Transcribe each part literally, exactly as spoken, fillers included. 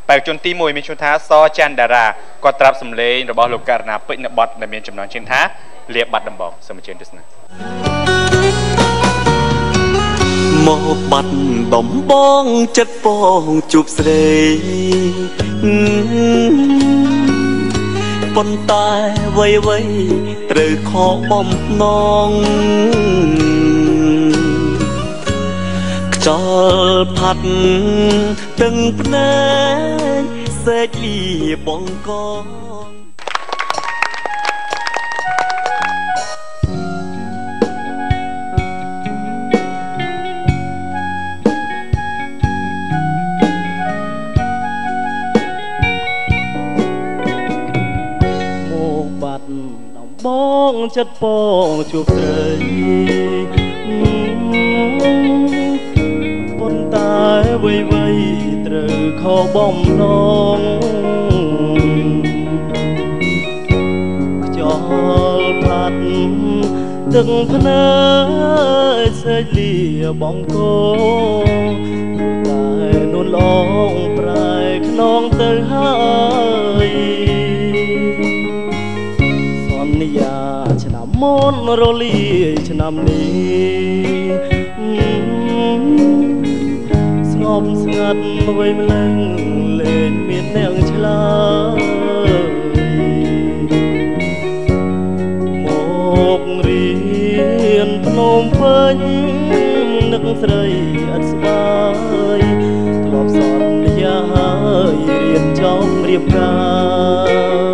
បែបជនទីមួយមានឈ្មោះថាសច័ន្ទតារាគាត់ត្រាប់សម្លេងរបស់លោកករណាពេជ្រនៅបទដែលមានចំណងជើងថាលាបាត់ដំបងសូមអញ្ជើញទស្សនាមកបាត់ដំបងចិត្តពងជួបស្រីប៉ុន្តែវ័យវ័យត្រូវខកបំណងខ្យល់ផាត់ទឹកភ្នែកសេចលីបងកងបងចិត្តពងជួបស្រីប៉ុន្តែវ័យវ័យត្រូវខកបំណងខ្យល់ផាត់ទឹកភ្នែកសេចលាបងកោតែនួនឡងប្រែខ្នងទៅហើយឆ្នាំមុនរលាយឆ្នាំនេះស្ងប់ស្ងាត់អ្វីម្លឹងលែងមានអ្នកឆ្លើយមករៀនភ្នំពេញនឹកស្រីអត់ស្បាយធ្លាប់សន្យាហើយរៀនចប់រៀបការ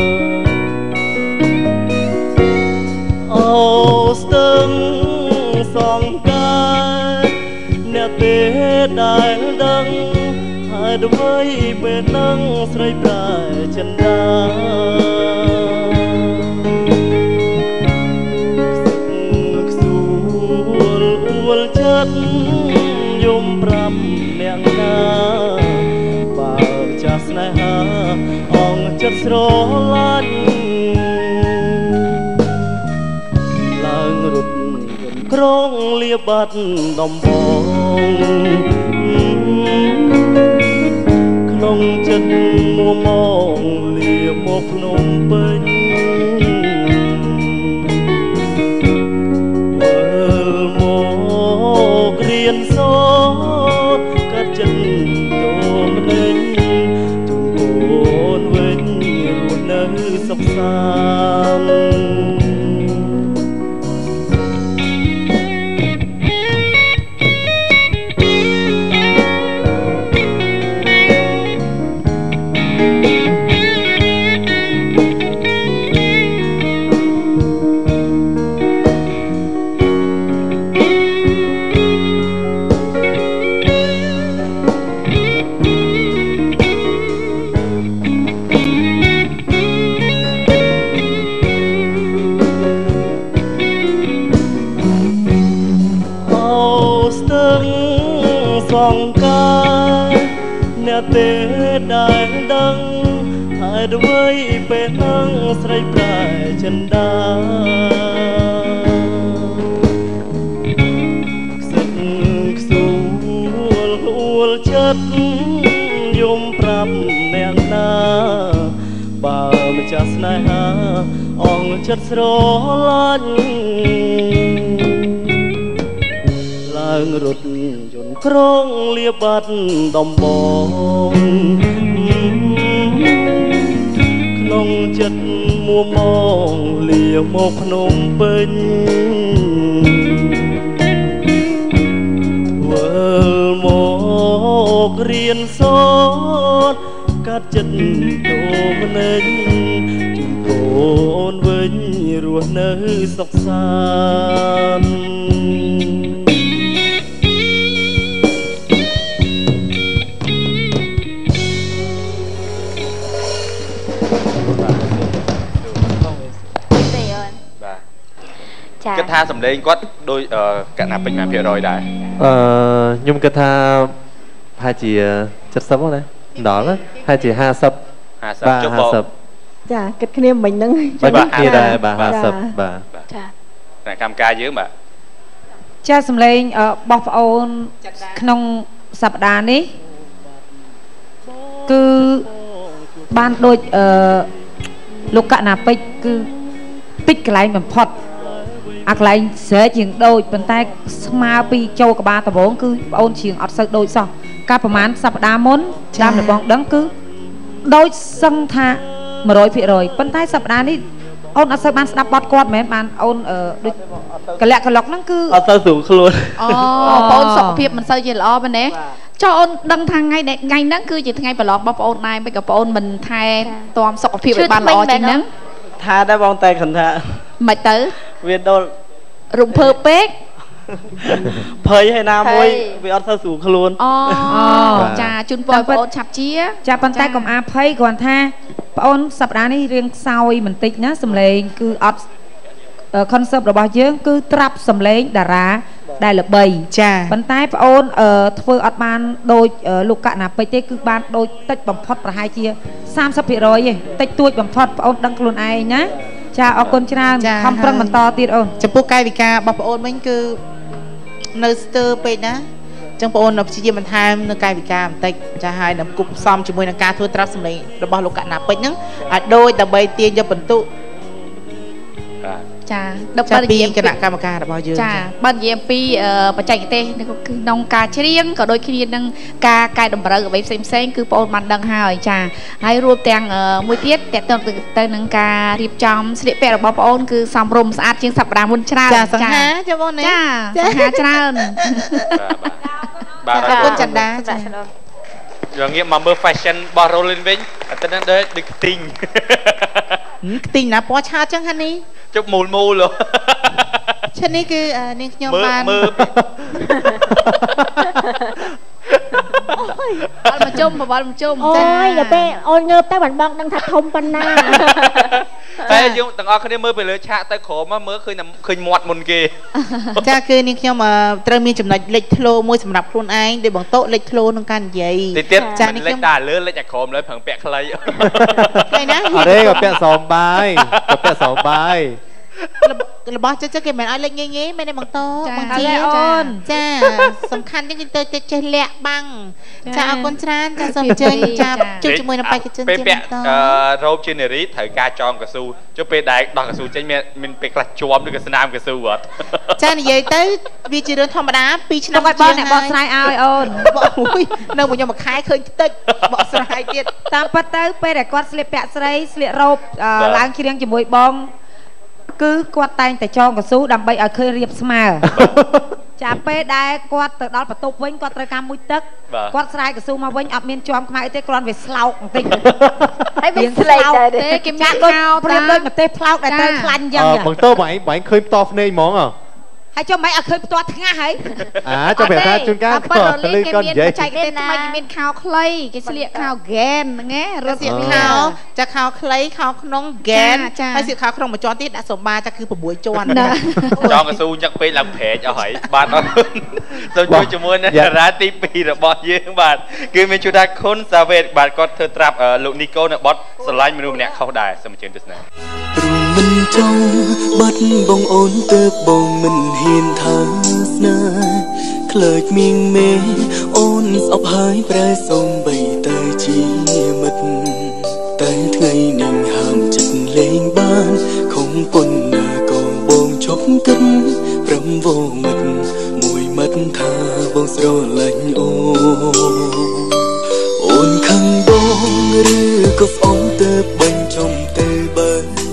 ស្ទឹងសងកាយអ្នកទេដែលដឹងហើយដើម្បីពេលនឹងស្រីប្រែចិនដាខ្សួលអួលចិត្តយំប្រាប់អ្នកណាបើចាស់ស្នេហាអងចិត្តស្រឡាញ់ក្រុងលាបាត់ដំបងក្នុងចិត្តមួមងលាមកភ្នំពេញមើលមករៀនសូត្រកាត់ចិត្តតូមលេងជូនកូនវិញរស់នៅសុខសាន្តទេដែលដឹងហើយដើម្បីពេលនឹងស្រីប្រែចិនដាខ្សិតខ្សួលអួលចិត្តយំប្រាប់អ្នកណាបើម្ចាស់ស្នេហាអងចិត្តស្រឡាញ់ឡើងរត់យន្តក្រុងលាបាត់ដំបងក្នុងចិត្តមួមងលាមកភ្នំពេញវិលមករៀនសូត្រកាត់ចិត្តតូមនេញជូនកូនវិញរស់នៅសុខសាន្តគិតថាសម្លេងគាត់ដូចកណាពេញមួយភាគរយដែរអឺខ្ញុំគិតថាប្រហែលជា七十ហ្នឹងណាដល់ប្រហែលជាห้าสิบห้าสิบចុះបងចាគិតគ្នាមិញហ្នឹងបាទគ្នាដែរបាទห้าสิบបាទចាតែកម្មការយើងបាទចាសម្លេងរបស់ប្អូនក្នុងសប្តាហ៍នេះគឺ ban đôi lục cạn nạp bích cứ tích cái lại mình phật à cái lại sẽ chuyện đôi bàn tay smart pi châu cả ba tờ bốn cứ ôn chuyện ọt sợi đôi sao cácประมาณ สัปดาห์ មុន តាមរបងដឹងគឺដូចសឹងថា một trăm phần trăm ប៉ុន្តែសប្តាហ៍នេះអូនអត់សូវបានស្ដាប់បទគាត់មែនបានអូនដូចកលៈកលុកហ្នឹងគឺអត់ទៅស្រួលខ្លួនអូបងសុខភាពមិនសូវជាល្អមែនទេចុះអូនដឹងថាថ្ងៃថ្ងៃហ្នឹងគឺជាថ្ងៃប្រឡងរបស់បងអូនដែរមិនក៏បងអូនមិនថែទាំសុខភាពឲ្យបានល្អជាងហ្នឹងថាដែរបងតែគាត់ថាមិនទៅវាដល់រំភើបពេកភ័យហើយណាមួយវាអត់ទៅស្រួលខ្លួនអូចាជូនពរបងអូនឆាប់ជាចាប៉ុន្តែកុំអាភ័យគ្រាន់ថាបងអូនសប្តាហ៍នេះរៀងខ្សោយបន្តិចណាសំឡេងគឺអត់ concept របស់យើងគឺត្រាប់សំឡេងតារាដែលល្បីចាប៉ុន្តែបងអូនធ្វើអត់បានដូចលោកកណាពេជ្រទេគឺបានដូចតិចបំផុតប្រហែលជា សាមសិបភាគរយ ទេតិចតួចបំផុតបងអូនដឹងខ្លួនឯងណាចាអរគុណច្រើនខំប្រឹងបន្តទៀតអូនចំពោះកាយវិការរបស់បងអូនវិញគឺនៅស្ទើរពេកណាចឹងបងអូនព្យាយាមបន្ថែមនៅកាយវិការបន្តិចចាហើយនឹងគប់ផ្សំជាមួយនឹងការធ្វើត្រាប់សម្លេងរបស់លោកកណាពេជ្រហ្នឹងឲ្យដូចដើម្បីទាញយកបន្ទុកចាដល់បើនិយាយគណៈកម្មការរបស់យើងចាបើនិយាយអំពីបច្ចេកទេសក្នុងការច្រៀងក៏ដូចគ្នានឹងការកែតម្រូវអ្វីផ្សេងផ្សេងគឺបងអូនបានដឹងហើយចាហើយរួមទាំងមួយទៀតតទៅទៅនឹងការរៀបចំស្លៀកពាក់របស់បងអូនគឺសមរម្យស្អាតជាងសប្តាហ៍មុនច្រើនចាសង្ហាចាបងណាចាសង្ហាច្រើនបាទអរគុណចន្ទាចាយើងងាកមកមើល fashion របស់ Rolling វិញអត់ទៅនឹងដូចដូចខ្ទីងខ្ទីងណាពណ៌ឆើតចឹងហ្នឹងនេះជប់មូលមូលឈិននេះគឺនាងខ្ញុំបានមើលបាល់មកជុំបាល់មកជុំអូយដល់ពេលអូនងើបទៅបានបងដឹងថាធំប៉ុណ្ណាតែយើងទាំងអស់គ្នាមើលពីលើឆាកទៅក្រោមមើលឃើញឃើញមាត់មុនគេចាគឺនាងខ្ញុំត្រូវមានចំណុចលេចធ្លោមួយសម្រាប់ខ្លួនឯងដោយបងតោលេចធ្លោក្នុងការនិយាយទៀតចានាងខ្ញុំលេចតែលើលេចតែក្រោមលើប្រឹងពាក់ខ្លីឃើញណាអរេក៏ពាក់ស្រោមបាយក៏ពាក់ស្រោមបាយរបស់ចេះចេះគេមិនឲ្យលេចងាយងាយមែនទេបងតោបងជាអូនចាសំខាន់ជាងទៅចេះលាក់បាំងចាអរគុណច្រើនចាសូមអញ្ជើញចាជួបជាមួយនឹងបេក្ខជនជាបន្តរោបជានារីត្រូវការចងកស៊ូចុះពេលដែលដោះកស៊ូចេញមានមានពេលខ្លះជាប់ឬក៏ស្នាមកស៊ូអត់ចានិយាយទៅវាជារឿងធម្មតាពីរឆ្នាំជាងហើយបងស្រាយឲ្យអូនអូយនៅមួយខ្ញុំមួយខែឃើញតិចបកស្រាយទៀតតាមពិតទៅពេលដែលគាត់ស្លៀកពាក់ស្រីស្លៀករ៉ូបឡើងច្រៀងជាមួយបងគឺគាត់តែងតែចងកស៊ូដើម្បីឲ្យឃើញរៀបស្មើចាពេលដែលគាត់ទៅដល់បន្ទប់វិញគាត់ត្រូវការមួយទឹកគាត់ស្រាយកស៊ូមកវិញអត់មានជាប់ខ្មៅទេគ្រាន់វាស្លោកបន្តិចហើយវាស្លេកទេគេមានខោប្រៀបដូចប្រទេសផ្លោកដែលត្រូវខ្លាញ់យ៉ាងបងតើបងឯងបងឃើញផ្ទាល់ភ្នែកហ្មងហ៎ហើយចុះមិនឲ្យឃើញផ្ទាល់ថ្ងាស់ហើយអាចុះប្រាប់ថាជួនកាលគាត់ទៅគាត់និយាយចែកទេថ្មីគេមានខោខ្លីគេស្លៀកខោហ្គែនហ្នឹងណារត់ស្លៀកខោចាខោខ្លីខោក្នុងហ្គែនហើយស្លៀកខោក្នុងមួយជាន់ទៀតដាក់សូបាចាគឺប្រាំបីជាន់ចង់កស៊ូចឹងពេកឡើងព្រែកអស់ហើយបាទអរគុណសូមជួយជាមួយនឹងតារាទីពីររបស់យើងបាទគឺមានជួនថាខុនសាវេតបាទគាត់ធ្វើត្រាប់លោកនីកូនៅបទស្រឡាញ់មនុស្សម្នាក់ខុសដែរសូមអញ្ជើញទស្សនាព្រមមិនចង់បាត់បងអូនទៅបងមិនហ៊ានថាស្នេហ៍ខ្លើចមៀងមេអូនស្អប់ហើយប្រែសូមបីតែជាមិត្តតែថ្ងៃនេះហាមចិត្តលេងបានខំប៉ុណ្ណាក៏បងជប់គិតព្រមវងមិត្តមួយមិត្តថាបងស្រឡាញ់អូអូនខឹងបងឬក៏ស្អប់ទៅបាញ់ចំទៅបើ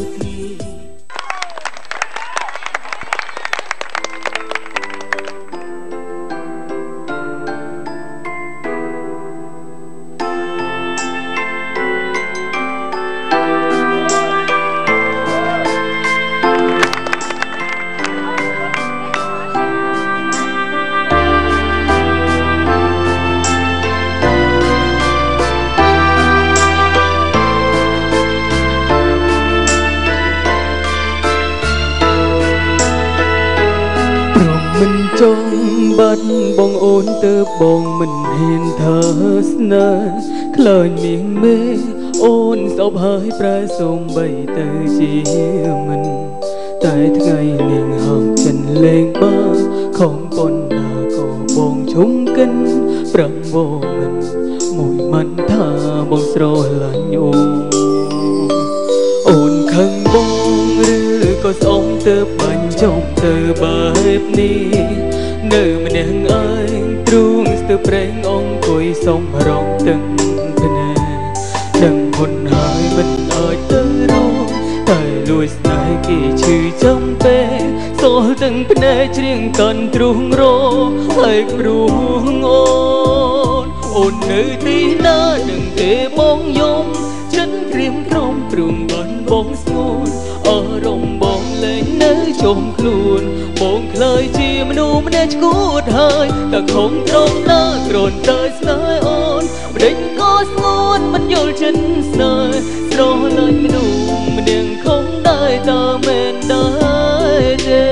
ចង់បាត់បងអូនទៅបងមិនហ៊ានថាស្នេហ៍ខ្លាចមៀងមេអូនស្អប់ហើយប្រែសូមបីទៅជាមិនតែថ្ងៃនេះហាមចិនលេងបានខំប៉ុណ្ណាក៏បងជុំកិនប្រឹងវមិនមួយមិនថាបងស្រឡាញ់អូនអូនខឹងបងឬក៏ស្អុំទៅបាញ់ចុំទៅបែបនេះនៅម្នាក់ឯងទ្រូងស្ទើរប្រេងអង្គុយសុំរងទាំងភ្នែកដឹងមុនហើយមិនអាចទៅរងតែលួចស្នេហ៍គេឈឺចំពេសោះទាំងភ្នែកច្រៀងកាន់ទ្រូងរហើយព្រោះអូនអូននៅទីណានឹងទេបងយំចិនក្រៀមក្រំព្រំបានបងស្ងួនអរំបងលែងនៅជុំខ្លួនបងខ្លាយជាមនុស្សម្នាក់ឈួតហើយតែខំត្រង់ណាគ្រាន់តែស្នេហ៍អូនម្ដេចក៏ស្ងួនមិនយល់ចិនស្នេហ៍ស្រលាញ់មនុស្សម្នាក់ខំដែរតើមែនដែរទេ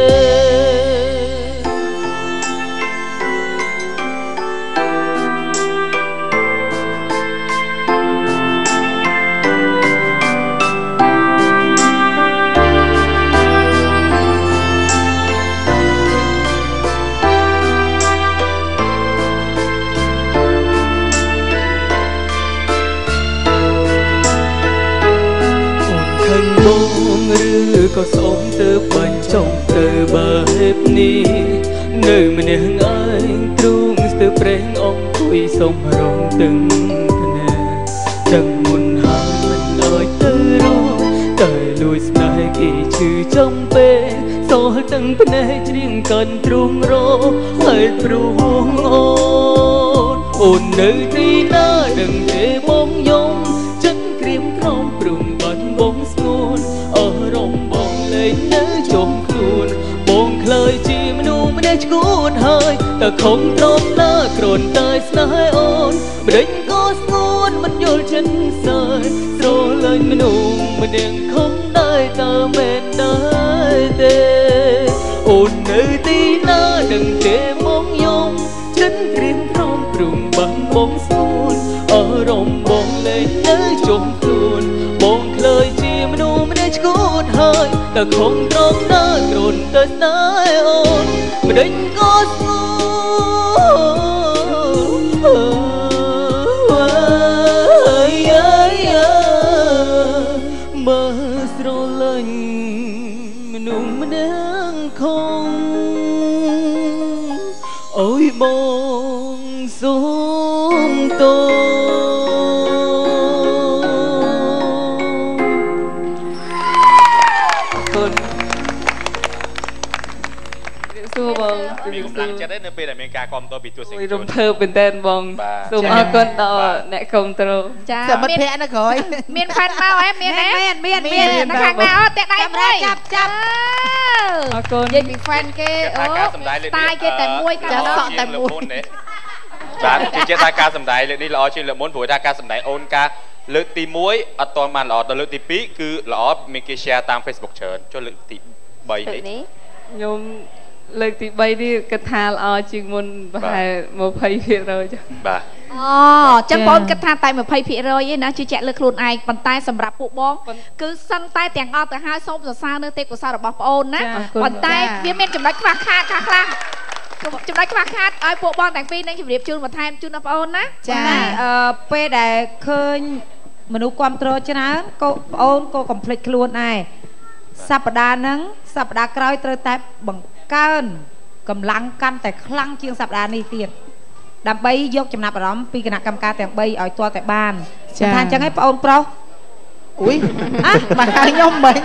ឬក៏ស្អុំទៅបាញ់ចុំទៅបែបនេះនៅម្នាក់ឯងទ្រូងស្ទើរប្រេងអង្គុយសុំរងទាំងភ្នែកដឹងមុនហើយមិនអាចទៅរកតែលួចស្នេហ៍គេឈឺចំពេសោះទាំងភ្នែកច្រៀងកាន់ទ្រូងរហើយព្រោះអូនអូននៅទីណាដឹងទេបងយំចិត្តក្រៀមក្រំព្រំបានបងស្ងួនអរំបងលែងនៅជុំខ្លួនបងខ្លាយជាមនុស្សម្នាក់ឈួតហើយតែខំត្រង់ណាគ្រាន់តែស្នេហ៍អូនម្ដេចក៏ស្ងួនមិនយល់ចិនសើស្រលាញ់មនុស្សម្នាក់ខំដែរតើមែនដែរទេអូននៅទីណាដឹងទេបងយំចិនក្រៀមក្រំព្រំបានបងស្ងួនអរំបងលែងនៅជុំខ្លួនបងខ្លាយជាមនុស្សម្នាក់ឈួតហើយតែខំត្រង់ណាគ្រាន់តែស្នេហ៍អូនម្ដេចក៏ស្ងួនមើលស្រលាញ់មនុស្សម្នាក់ខំអូយបងសូមតោសួរបងមានកម្លាំងចិត្តទេនៅពេលដែលមានការគាំទ្រពីទស្សនិកជនរំភើបមែនតើបងសូមអរគុណដល់អ្នកគាំទ្រចាសមិទ្ធភ័ក្ដិនៅក្រោយមានផានមកហ៎មានហ៎មានមានមាននៅខាងណាអូតែដៃមួយចាប់ចាប់អរគុណនិយាយពី fan គេអូតាយគេតែមួយតែសក់តែមួយបាទជាជាថាការសម្ដែងលើកនេះល្អជាងលើកមុនព្រោះថាការសម្ដែងអូនការលើកទីមួយអត់ទាន់បានល្អដល់លើកទីពីរគឺល្អមានគេ share តាម Facebook ច្រើនចុះលើកទីបីនេះខ្ញុំលើកទីបីនេះគិតថាល្អជាងមុនប្រហែលยี่สิบเปอร์เซ็นต์ ចឹងបាទអូចឹងបងគិតថាតែยี่สิบเปอร์เซ็นต์ ឯណាជឿជាក់លើខ្លួនឯងប៉ុន្តែសម្រាប់ពួកបងគឺសឹងតែទាំងអស់ទៅហើយសូមសរសើរនៅទេពកោសលរបស់ប្អូនណាប៉ុន្តែវាមានចំណុចខ្វះខាតខ្លះខ្លះចំណុចខ្វះខាតឲ្យពួកបងទាំងពីរនឹងជម្រាបជូនបន្ថែមជូនដល់ប្អូនណាចាអឺពេលដែលឃើញមនុស្សគ្រប់គ្រងច្រើនក៏ប្អូនក៏កុំភ្លេចខ្លួនដែរសប្តាហ៍ហ្នឹងសប្តាហ៍ក្រោយត្រូវតែបង្កើនកម្លាំងកាន់តែខ្លាំងជាងសប្តាហ៍នេះទៀតដើម្បីយកចំណាប់អារម្មណ៍ពីគណៈកម្មការទាំងបីឲ្យទាល់តែបានចាថាអញ្ចឹងឯងបងអូនប្រុសអុយអះមកហៅខ្ញុំមិញ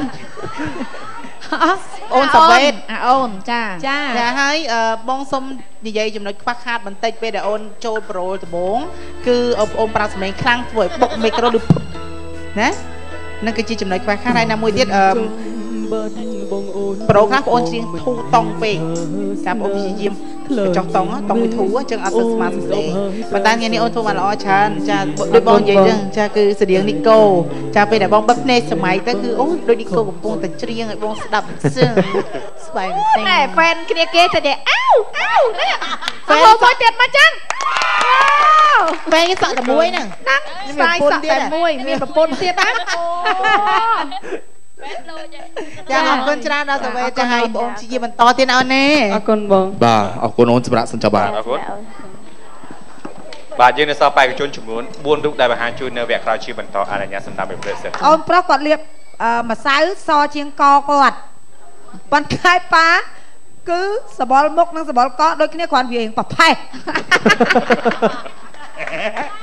អូនសវេតអូនចាចាចាហើយបងសុំនិយាយចំណុចខ្វះខាតបន្តិចពេលដែលអូនចូលប្រូលដំបូងគឺអូនប្រើសម្លេងខ្លាំងធ្វើឲ្យបុកមីក្រូដូចណានឹងគឺជាចំណុចខ្វះខាតហើយណាមួយទៀតអឺប្រូខ្លះបងអូនច្រៀងធូរតង់ពេកតាមបងអូនព្យាយាមចោះតង់តង់មួយធូរអញ្ចឹងអត់ទៅស្មារតីសម្លេងប៉ុន្តែថ្ងៃនេះអូនធ្វើបានល្អច្រើនចាដូចបងនិយាយអញ្ចឹងចាគឺស្តៀងនីកូចាពេលដែលបងបិទភ្នែកសម័យទៅគឺអូដូចនីកូកំពុងតែច្រៀងឲ្យបងស្ដាប់សឹងស្បែកតែណែហ្វេនគ្នាគេទៅតែអៅអៅនេះហ្វេនមួយទៀតមកចឹងហ្វេនសក់តែមួយហ្នឹងហ្នឹងស្ដាយសក់តែមួយមានប្រពន្ធទៀតណាចាអរគុណច្រើនដល់សាវេចាឲ្យបងជាបន្តទៀតអូនណាអរគុណបងបាទអរគុណអូនសម្រាប់សិនចុះបាទអរគុណបាទយើងនៅសល់បេក្ខជនចំនួនបួនរូបដែលបង្ហាញជួយនៅវគ្គក្រោយជាបន្តអនុញ្ញាតសម្រាប់ឲ្យព្រឹកសិនអូនប្រុសគាត់លាបម្សៅសជាងកគាត់ប៉ុន្តែប៉ាគឺសបល់មុខនិងសបល់កដូចគ្នាគ្រាន់វាប្រផេះ